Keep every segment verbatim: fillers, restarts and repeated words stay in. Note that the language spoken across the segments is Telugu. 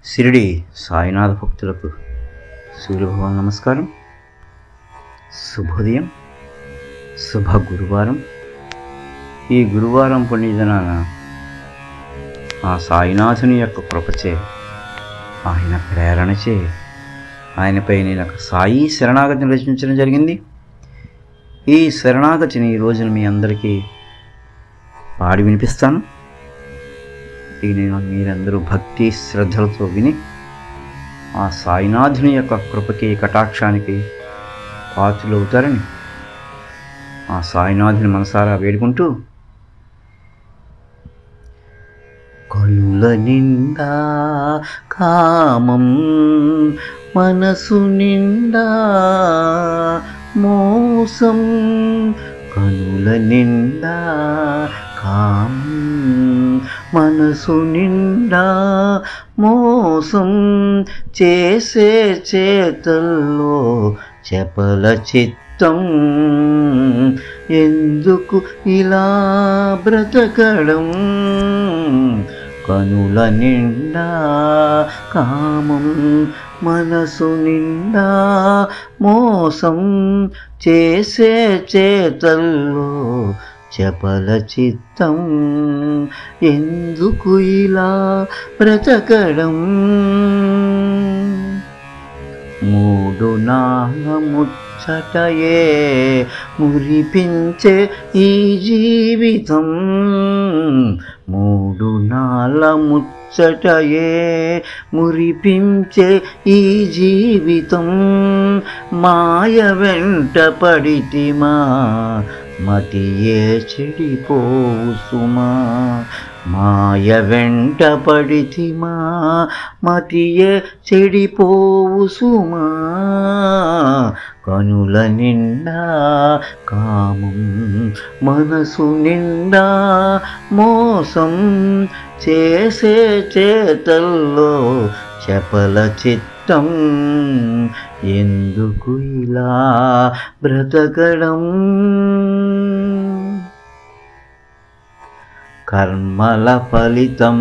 షిరిడి సాయినాథ భక్తులకు సూర్యభగవాన్ నమస్కారం. శుభోదయం, శుభ గురువారం. ఈ గురువారం పుణ్యదినాన ఆ సాయినాథుని యొక్క కృపచే, ఆయన ప్రేరణచే ఆయనపై నేను ఒక సాయి శరణాగతిని రచించడం జరిగింది. ఈ శరణాగతిని ఈ రోజున మీ అందరికీ పాడి వినిపిస్తాను. నేను మీరందరూ భక్తి శ్రద్ధలతో విని ఆ సాయినాథుని యొక్క కృపకి, కటాక్షానికి పాత్రులవుతారని ఆ సాయినాథుని మనసారా వేడుకుంటూ, కనుల నిండా కామం మనసు నిండా మోసం, కనుల నిండా కామం మనసు నిండా మోసం, చేసే చేతల్లో చపల చిత్తం, ఎందుకు ఇలా బ్రతకడం, కనుల నిండా కామం మనసు నిండా మోసం, చేసే చేతల్లో చపల చిత్తం, ఎందుకు ఇలా బ్రతకడం, మూడు నాల ముచ్చటయే మురిపించే ఈ జీవితం, మూడు నాల ముచ్చటయే మురిపించే ఈ జీవితం, మాయ వెంట పడితిమా మతియే చెడిపోవు సుమా, మాయ వెంట పడితిమా మతియే చెడిపోవు సుమా, కనుల నిండా కామం మనసు నిండా మోసం, చేసే చేతల్లో చపల చిత్తం, ఎందుకు ఇలా బ్రతకడం, కర్మల ఫలితం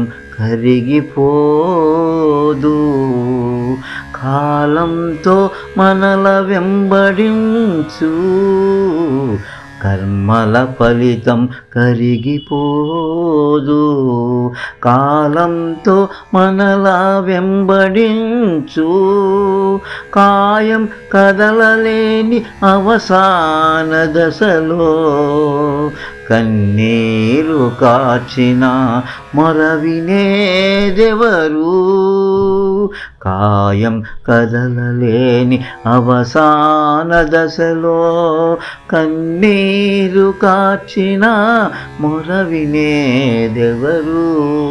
కరిగిపోదు, కాలంతో మనల వెంబడించు, కర్మల ఫలితం కరిగిపోదు, కాలంతో మనలా వెంబడించు, కాయం కదలలేని అవసాన దశలో కన్నీరు కార్చిన మొరవినేదెవరు, కాయం కదలలేని అవసాన దశలో కన్నీరు కార్చిన మొరవినేదెవరు,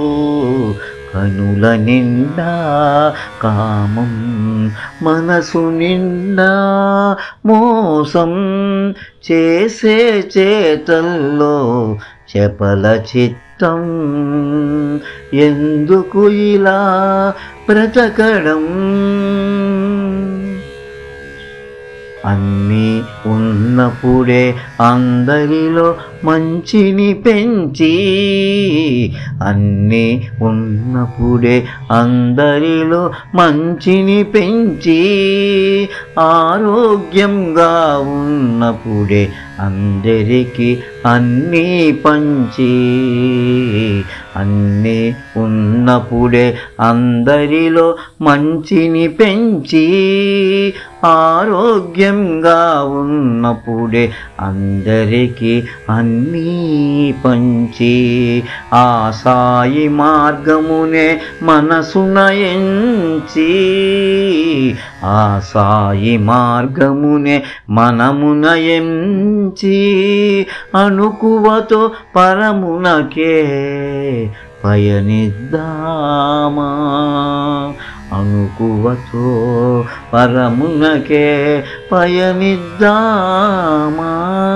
కనుల నిండా కామం మనసు నిండా మోసం, చేసే చేతల్లో చపల చిత్తం, ఎందుకు ఇలా బ్రతకడం, అన్నీ ఉన్నప్పుడే అందరిలో మంచిని పెంచి, అన్నీ ఉన్నప్పుడే అందరిలో మంచిని పెంచి, ఆరోగ్యంగా ఉన్నప్పుడే అందరికీ అన్నీ పంచి, అన్నీ ఉన్నప్పుడే అందరిలో మంచిని పెంచి, ఆరోగ్యంగా ఉన్నప్పుడే అందరికీ అన్నీ పంచి, ఆ సాయి మార్గమునే మనసున ఎంచి, ఆ సాయి మార్గమునే మనమున ఎంచి, అణుకువతో పరమునకే పయనిద్దామా, అణుకువతో పరమునకే పయనిద్దామా,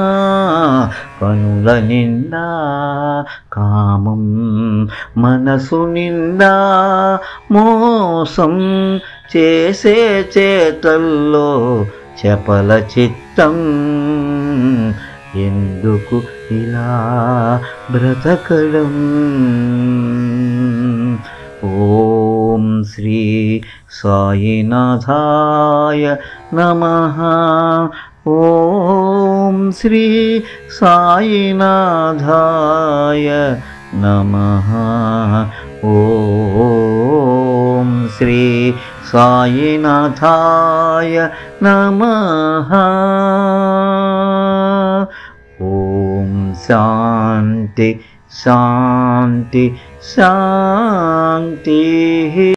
కనుల నిండా కామం మనసు నిండా మోసం, చేసే చేతల్లో చపల చిత్తం, ఎందుకు ఇలా బ్రతకడం. ఓం శ్రీ సాయినాథాయ నమః. ఓం శ్రీ సాయినాథాయ నమః. ఓం శ్రీ సాయినాథాయ నమః. ఓం శాంతి శాంతి శాంతి.